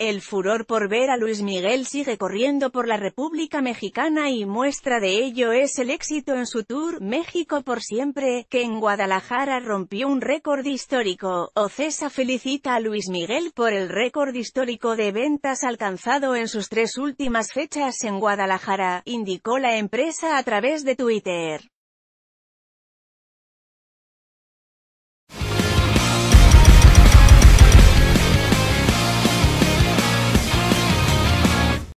El furor por ver a Luis Miguel sigue corriendo por la República Mexicana y muestra de ello es el éxito en su tour, México por siempre, que en Guadalajara rompió un récord histórico. OCESA felicita a Luis Miguel por el récord histórico de ventas alcanzado en sus 3 últimas fechas en Guadalajara, indicó la empresa a través de Twitter.